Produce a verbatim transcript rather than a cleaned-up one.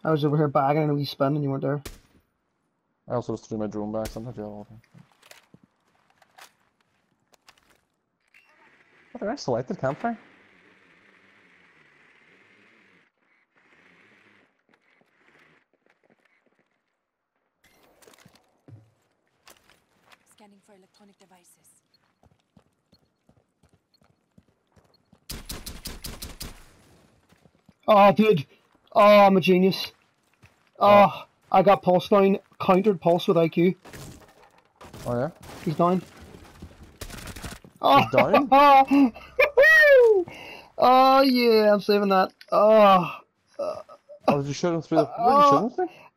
I was over here bagging and a wee spin and you weren't there. I also just threw my drone back sometimes. Yeah, all the time. What did I selected campfire? Scanning for electronic devices. Oh, dude. Oh, I'm a genius. Oh, I got pulse down, countered pulse with I Q. Oh yeah? He's down. Oh, He's down? oh yeah, I'm saving that. Oh. Oh, did you shoot him through the... Where did you shoot Oh, him through?